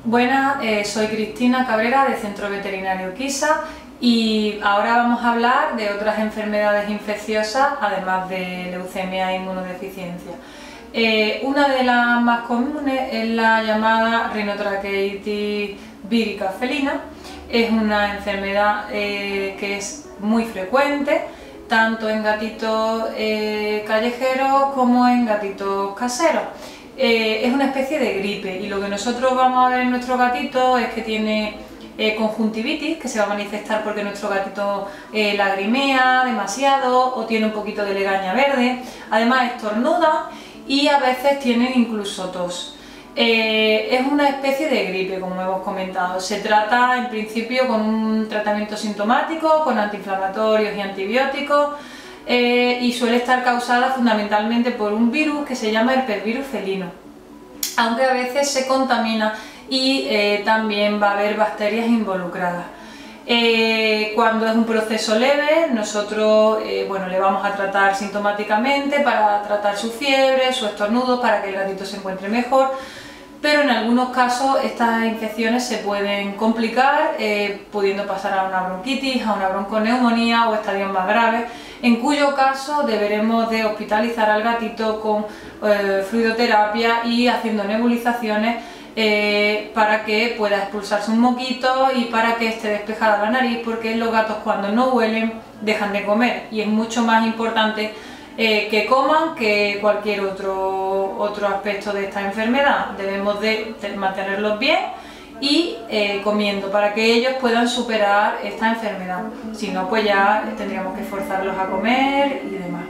Buenas, soy Cristina Cabrera de Centro Veterinario Quisa y ahora vamos a hablar de otras enfermedades infecciosas además de leucemia e inmunodeficiencia. Una de las más comunes es la llamada rinotraqueitis vírica felina. Es una enfermedad que es muy frecuente tanto en gatitos callejeros como en gatitos caseros. Es una especie de gripe y lo que nosotros vamos a ver en nuestro gatito es que tiene conjuntivitis, que se va a manifestar porque nuestro gatito lagrimea demasiado o tiene un poquito de legaña verde, además estornuda y a veces tienen incluso tos. Es una especie de gripe, como hemos comentado. Se trata en principio con un tratamiento sintomático, con antiinflamatorios y antibióticos, y suele estar causada fundamentalmente por un virus que se llama herpesvirus felino, aunque a veces se contamina y también va a haber bacterias involucradas. Cuando es un proceso leve, nosotros le vamos a tratar sintomáticamente para tratar su fiebre, su estornudo, para que el gatito se encuentre mejor, pero en algunos casos estas infecciones se pueden complicar, pudiendo pasar a una bronquitis, a una bronconeumonía o estadios más graves, en cuyo caso deberemos de hospitalizar al gatito con fluidoterapia y haciendo nebulizaciones para que pueda expulsarse un moquito y para que esté despejada la nariz, porque los gatos cuando no huelen dejan de comer y es mucho más importante que coman que cualquier otro aspecto de esta enfermedad. Debemos de mantenerlos bien y comiendo para que ellos puedan superar esta enfermedad, si no pues ya tendríamos que forzarlos a comer y demás.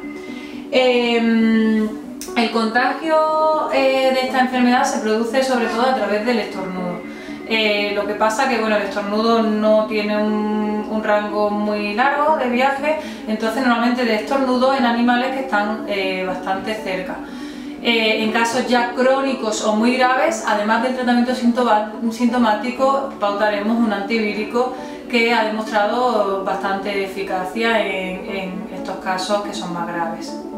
El contagio de esta enfermedad se produce sobre todo a través del estornudo. Lo que pasa que el estornudo no tiene un rango muy largo de viaje, entonces normalmente de estornudo en animales que están bastante cerca. En casos ya crónicos o muy graves, además del tratamiento sintomático, pautaremos un antivírico que ha demostrado bastante eficacia en estos casos que son más graves.